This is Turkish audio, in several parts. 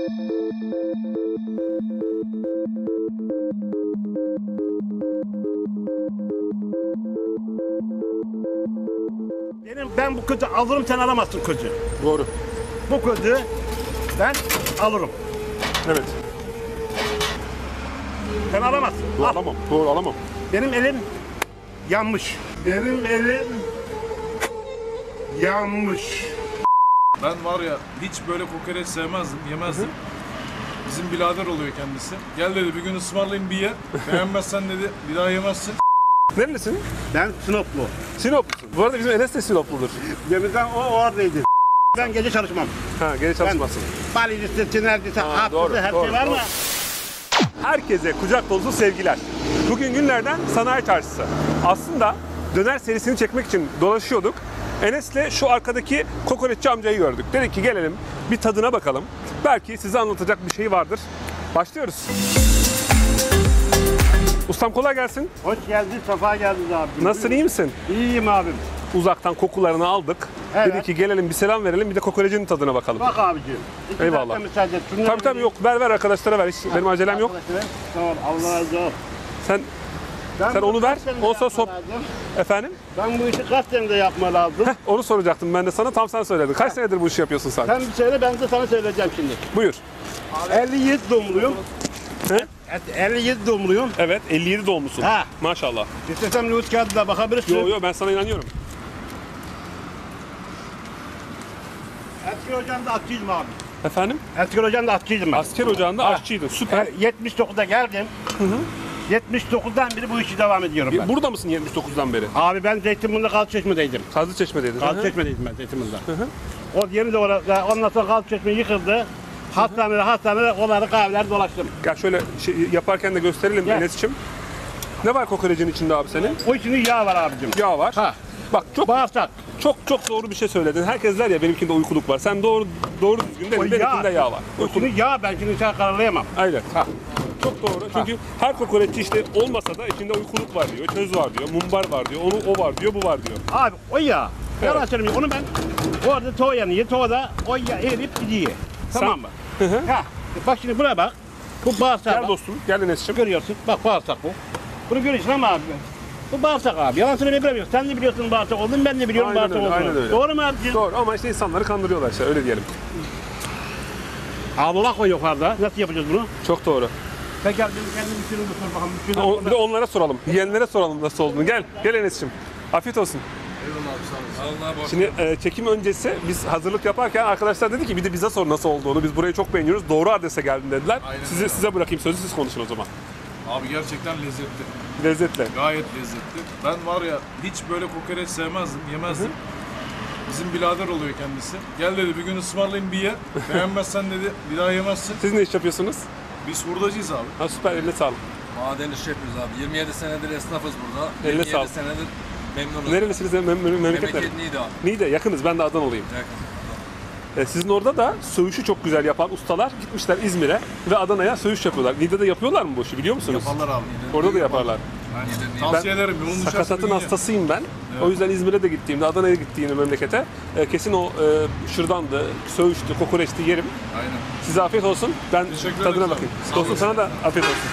Ben bu kızı alırım, sen alamazsın kızı. Doğru. Bu kızı ben alırım. Evet. Sen alamazsın. Doğru Al. alamam. Doğru alamam. Benim elim yanmış. Benim elim yanmış. Ben var ya hiç böyle kokoreç sevmezdim, yemezdim. Bizim birader oluyor kendisi. Gel dedi bir gün ısmarlayayım bir ye. Beğenmezsen dedi bir daha yemezsin. Nerelisin? Ben Sinoplu. Sinoplusun. Bu arada bizim Enes de Sinopludur. Denizden o oradaydı. Ben gece çalışmam. Ha, gece çalışmasın. Balicisi, tinercisi, Doğru, hapsisi, her doğru, şey var doğru. mı? Herkese kucak dolusu sevgiler. Bugün günlerden sanayi çarşısı. Aslında döner serisini çekmek için dolaşıyorduk. Enes'le şu arkadaki kokoreççi amcayı gördük. Dedik ki gelelim bir tadına bakalım. Belki size anlatacak bir şey vardır. Başlıyoruz. Ustam kolay gelsin. Hoş geldin, sefa geldiniz abicim. Nasılsın, iyi misin? İyiyim abim. Uzaktan kokularını aldık. Evet. Dedik ki gelelim bir selam verelim, bir de kokorecinin tadına bakalım. Bak abicim. İki Eyvallah. dakika müsaade et. Şunları Tabii tabii yok, ver arkadaşlara ver. Hiç benim acelem yok. Arkadaşlar, tamam, Allah razı olsun. Sen Ben onu bunu ver, kaç senede ondan sonra yapma lazım? efendim? Ben bu işi kaç senede yapma lazım? Onu soracaktım ben de sana, tam sen söyledin. Kaç senedir bu işi yapıyorsun sen? Sen bir söyle, ben de sana söyleyeceğim şimdi. Buyur. 57 doğumluyum. He? 57 doğumluyum. Evet, 57 doğmuşsun. Ha. Maşallah. İstesem nüfus kağıdına bakabilirsin. Yo ben sana inanıyorum. Eski ocağında atçıydım abi. Efendim? Eski ocağında atçıydım ben. Asker ocağında aşçıydın. Süper. 79'da geldim. 79'dan beri bu işi devam ediyorum ben. Burada mısın 79'dan beri? Abi ben Zeytinburnu'nda Kalçeşme'deydim. Kazlıçeşme'deydin. Hı hı. Kalçeşme'deydim ben Zeytinburnu'da. O yeni de orada, ondan sonra Kalçeşme yıkıldı. Hastanede onları kahveler dolaştım. Gel şöyle yaparken de gösterelim Gel. Enes'ciğim. Ne var kokorecin içinde abi senin? O içinde yağ var abicim. Yağ var. Ha. Bak Bağırsak. çok doğru bir şey söyledin. Herkes der ya benimkinde uykuluk var. Sen doğru düzgün dedin. Benimkinde yağ var. O içinde yağ, ben şimdi sen kararlayamam. Aynen. Ha. Çok doğru. Çünkü her kokoreççi işte olmasa da içinde uykuluk var diyor, köz var diyor, mumbar var diyor, o var diyor, bu var diyor. Abi o yağ. Evet. Yalan söylemiyorum. Onu ben orada toğ yanıyor. Toğda o yağ erip gidiyor. Tamam mı? Hı hı. Ha. Bak şimdi buraya bak. Bu bağırsak. Gel dostum, gel Enes'ciğim. Görüyorsun. Bak bağırsak bu. Bunu görüyorsun ama abi. Bu bağırsak abi. Yalan söylemeyi sen de biliyorsun bağırsak olduğunu, ben de biliyorum Aynen bağırsak öyle, olduğunu. aynen öyle. Doğru mu abicim? Doğru ama işte insanları kandırıyorlar işte öyle diyelim. Allah koy yukarıda. Nasıl yapacağız bunu? Çok doğru. Peki abi kendim bir sürü sor bakalım. Bir de onlara soralım. Yiyenlere soralım nasıl olduğunu. Gel Enes'ciğim. Afiyet olsun. Şimdi çekim öncesi biz hazırlık yaparken arkadaşlar dedi ki bir de bize sor nasıl olduğunu. Biz burayı çok beğeniyoruz. Doğru adrese geldin dediler. Aynen. Size bırakayım sözü, siz konuşun o zaman. Abi gerçekten lezzetli. Lezzetle. Gayet lezzetli. Ben var ya hiç böyle kokoreç sevmezdim, yemezdim. Bizim birader oluyor kendisi. Gel dedi bir gün ısmarlayayım bir ye. Beğenmezsen dedi bir daha yemezsin. Siz ne iş yapıyorsunuz? Biz hurdacıyız abi. Ha süper, eline sağlık. Maden işi yapıyoruz abi. 27 senedir esnafız burada. Eline 27 sağlık. senedir memnunuz. Nerelisiniz? Memleket Memleket neresi? Niğde. Niğde, yakınız. Ben de Adanalıyım. Yakın. Sizin orada da söğüşü çok güzel yapan ustalar gitmişler İzmir'e ve Adana'ya söğüş yapıyorlar. Niğde'de yapıyorlar mı bu işi biliyor musunuz? Yaparlar abi. Orada da yaparlar. Aynen. Tavsiye ederim. Yolun düşerse Sakatatın bir gün ye. hastasıyım ben. O yüzden İzmir'e de gittiğimde, Adana'ya gittiğimde memlekete kesin o şırdandı, söğüştü, kokoreçti yerim. Aynen. Size afiyet olsun. Ben Teşekkür tadına ederiz bakayım. abi. Sağ Dostum olasın. sana da afiyet olsun.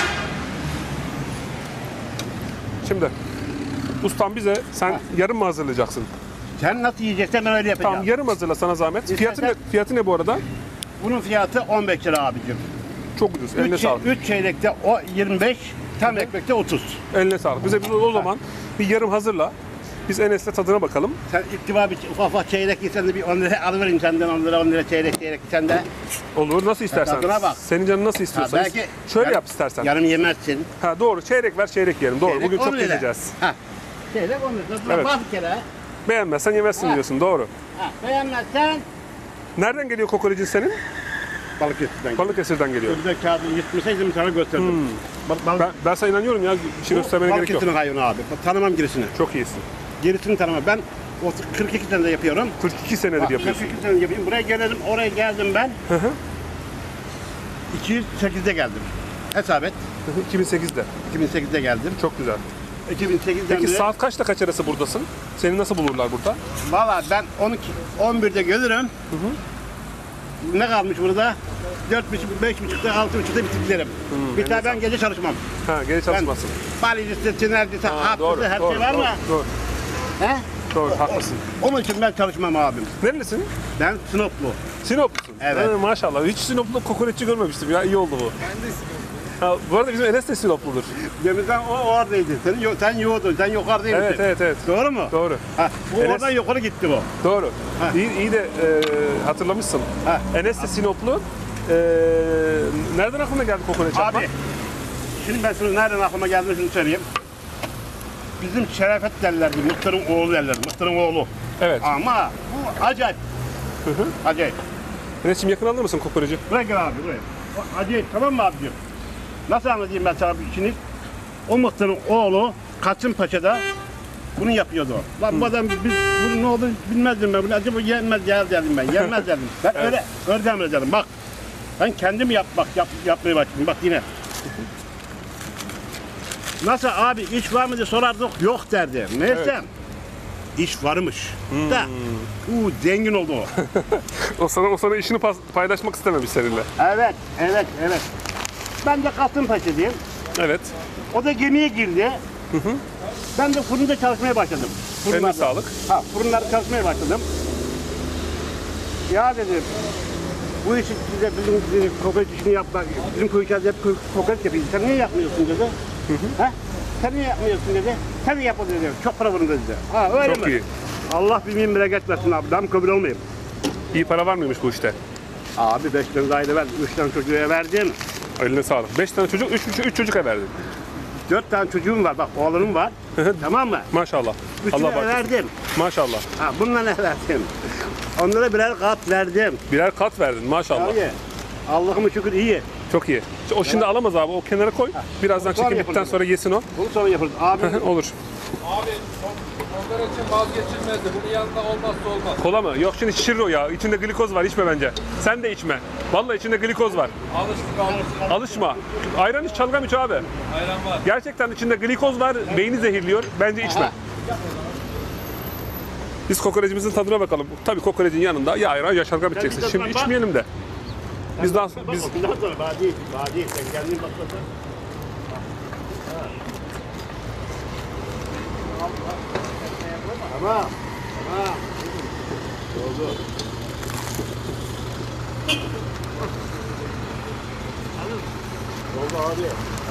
Şimdi ustam bize sen yarım mı hazırlayacaksın? Sen nasıl yiyeceksen ben öyle yapacağım. Tamam yarım hazırla sana zahmet. Fiyatı ne bu arada? Bunun fiyatı 15 lira abicim. Çok ucuz. Eline sağlık. 3 çeyrekte o 25, tam ekmekte 30. Eline sağlık. Bize o zaman bir yarım hazırla. Biz Enes'le tadına bakalım. Sen ittiba bir ufak çeyrek yesen de bir 10 lira alıvereyim senden 10 lira çeyrek sen de. Olur nasıl istersen. Tadına bak. Senin canın nasıl istiyorsa. Ha, belki Şöyle yap istersen. Yarım yemezsin. Ha doğru. Çeyrek ver çeyrek yiyelim. Doğru. Çeyrek Bugün 10 çok lira. gezeceğiz. Ha. Çeyrek 10 lira. Evet. Bak bir kere. Beğenmezsen yemezsin Ha. diyorsun. Doğru. Ha. Beğenmezsen Nereden geliyor kokorecin senin? Balıkesir'den. Balıkesir'den geliyor. Bize kağıdını yırtmışsaydım sana gösterdim. Ben sana inanıyorum ya. Bir şey göstermene gerek yok. Balıkesir'in hayvanı abi. Tanımam gerisini. Çok iyisin. Gerisini tanımam. Ben 42 senede yapıyorum. 42 senedir Bak, yapıyorsun. 42 senedir yapıyorum. Buraya gelelim, oraya geldim ben. 208'de geldim. Hesap et. 2008'de. 2008'de geldim. Çok güzel. 2008'den Peki beri. saat kaçta kaç arası buradasın? Seni nasıl bulurlar burada? Valla ben 11'de gelirim. Ne kalmış burada? 5.30'da 6.30'da bitirdilerim. Bir daha ben gece çalışmam. Ha, gece çalışmasın. Balilisi, tinerlisi, Ha, doğru, hapsisi, her doğru, şey var mı? doğru, He? doğru, haklısın. Onun için ben çalışmam abim. Nerelisin? Ben Sinoplu. Sinoplusun. Evet. Ha, maşallah. Hiç Sinoplu kokoreççi görmemiştim ya. İyi oldu bu. Ben de Sinoplu. Bu arada bizim Enes de Sinopludur. Demirden o oradaydı. Sen yoğdun, sen yukarıdaydın. Evet. Doğru mu? Doğru. Ha, bu Enes- oradan yukarı gitti bu. Doğru. Ha. İyi de hatırlamışsın. Ha. Enes de Sinoplu. Nereden aklına geldi kokoreç yapmak? Abi, şimdi ben sana nereden aklıma geldi şunu söyleyeyim. Bizim Şerefet derlerdi, Muhtar'ın oğlu derlerdi, Muhtar'ın oğlu. Evet. Ama bu acayip. Acayip. Enes'cim yakın alır mısın kokoreci? Buraya gel abi, buraya. O acayip, tamam mı abicim? Nasıl anlatayım ben sana işini? O Muhtar'ın oğlu Kasımpaşa'da bunu yapıyordu. Lan bu adam biz bunu ne olur bilmezdim ben. Bunu acaba yenmez yer derdim ben. Yenmez derdim. Ben öyle dedim. Bak. Ben kendim yapmaya başladım. Bak yine. Nasıl abi iş var mı diye sorardık. Yok derdi. Neyse. Evet. İş varmış. Da. Zengin oldu o. O sana işini paylaşmak istememiş seninle. Evet. Ben de Kasımpaşa'dayım. Evet. O da gemiye girdi. Ben de fırında çalışmaya başladım. Eline sağlık. Fırınlarda çalışmaya başladım. Ya dedim, bu işi size bizim kokoreç işini yapmak, bizim kuyucağız hep kokoreç yapıyor. Sen niye yapmıyorsun dedi. Ha? Sen niye yapmıyorsun dedi. Sen yap o dedi. Çok para varım dedi. Ha öyle Çok mi? iyi. Allah bilmeyeyim bile geçmesin abi. Ben kabul olmayayım. İyi para var mıymış bu işte? Abi 5 tane daire verdim. 3 tane çocuğa verdim. Eline sağlık. 5 tane çocuk, 3 çocuğa verdin. 4 tane çocuğum var. Bak oğlum var. Tamam mı? Maşallah. Üçüne Allah bağışlasın. verdim. Maşallah. Ha bununla ne verdim? Onlara birer kat verdim. Birer kat verdin maşallah. Abi Allah'ıma şükür iyi. Çok iyi. O şimdi alamaz abi. O kenara koy. Birazdan Sonra çekildikten yapalım. sonra yesin o. Bunu sonra yaparız. Abi Olur. Abi kokoreçin vazgeçilmezdi. Bunun yanında olmazsa olmaz. Kola mı? Yok şimdi şişirir o ya. İçinde glikoz var. İçme bence. Sen de içme. Vallahi içinde glikoz var. Alıştık. Alışma. Ayran iç, çalgam iç abi. Ayran var. Gerçekten içinde glikoz var. Beyni zehirliyor. Bence içme. Biz kokorecimizin tadına bakalım. Tabii kokorecin yanında ya ayran ya şalgam içeceksin. bir Şimdi tadına bak. içmeyelim de. Biz Ondan sonra badi sen kendin baklasın. Tamam. Oldu. Oldu abi.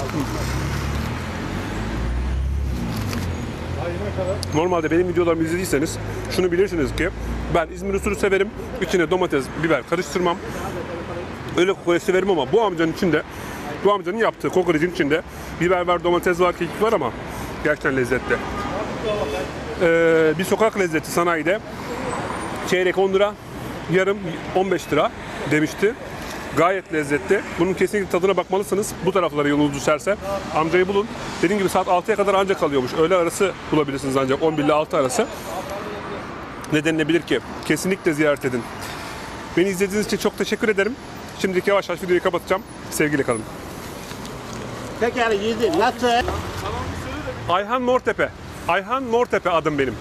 Normalde benim videolarımı izlediyseniz şunu bilirsiniz ki ben İzmir usulü severim. İçine domates, biber karıştırmam. Öyle kokoreç severim ama bu amcanın içinde, bu amcanın yaptığı kokorecin içinde biber var, domates var, kekik var ama gerçekten lezzetli. Bir sokak lezzeti sanayide çeyrek 10 lira, yarım 15 lira demişti. Gayet lezzetli. Bunun kesinlikle tadına bakmalısınız. Bu taraflara yolunuz düşerse amcayı bulun. Dediğim gibi saat 6'ya kadar ancak kalıyormuş. Öğle arası bulabilirsiniz ancak 11 ile 6 arası. Ne denilebilir ki? Kesinlikle ziyaret edin. Beni izlediğiniz için çok teşekkür ederim. Şimdilik yavaş yavaş videoyu kapatacağım. Sevgiyle kalın. Pekala yedi. Nasıl? Ayhan Mortepe. Ayhan Mortepe adım benim.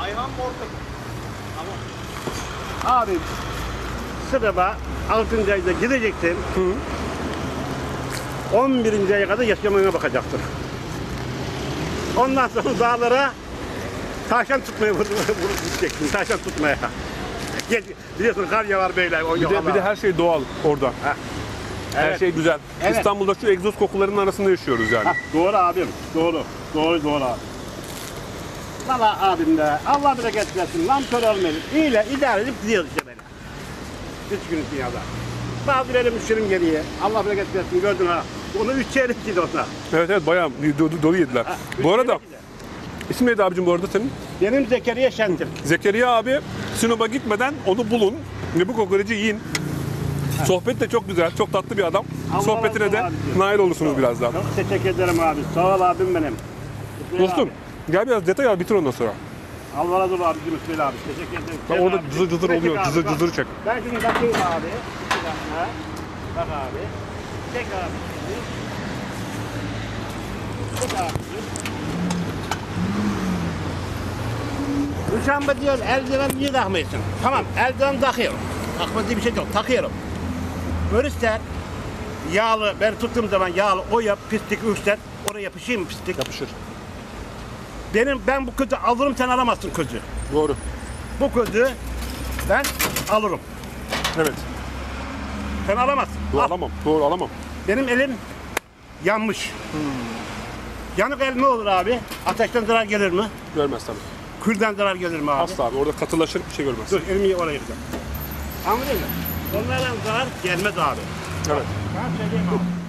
Abi sırada 6. ayda gideceksin. 11. aya kadar yaşamına bakacaksın. Ondan sonra dağlara taşan tutmaya gideceksin. Taşan tutmaya. Biliyorsun kar yağar beyler. Bir de her şey doğal orada. Her Evet. şey güzel. Evet. İstanbul'da şu egzoz kokularının arasında yaşıyoruz yani. Doğru abim. Doğru abi. Valla abim de Allah bereket versin. Nankör olmayın. İyiyle idare edip gidiyoruz işte böyle. 3 gün dünyada. Bazıları müşterim geriye. Allah bereket versin gördün ha. Onu 3 çeyrek gidi ona. Evet bayağı dolu yediler. Bu arada isim neydi abicim bu arada senin? Benim Zekeriya Şentürk. Zekeriya abi Sinop'a gitmeden onu bulun ve bu kokoreci yiyin. Sohbet de çok güzel, çok tatlı bir adam. Allah Sohbetine razı de olsun nail olursunuz birazdan. Çok teşekkür ederim abi. Sağ ol abim benim. Dostum gel biraz detay al bitir ondan sonra. Allah razı olsun abicim İsmail abi. Teşekkür ederim. Bak Çek orada abi. cızır cızır Çek oluyor, abi, cızır bak. cızır çek. Ben şimdi bakayım abi. Bir dakika. Bak abi. Çek abi. Çek abi. Müşamba diyor eldiven niye takmıyorsun? Tamam eldiven takıyorum. Takma diye bir şey yok. Takıyorum. Börüsler yağlı, ben tuttuğum zaman yağlı, o yap, pislik, üstten, oraya yapışayım mı pislik? Yapışır. Ben bu kızı alırım, sen alamazsın kızı. Doğru. Bu kızı ben alırım. Evet. Sen alamazsın. Doğru Al. alamam. Doğru alamam. Benim elim yanmış. Yanık el ne olur abi? Ateşten zarar gelir mi? Görmez tabii. Külden zarar gelir mi abi? Asla abi. Orada katılaşır bir şey görmez. Dur elimi oraya gideceğim. Anladın mı? Onlardan zarar gelmez abi. Evet. Ben söyleyeyim abi.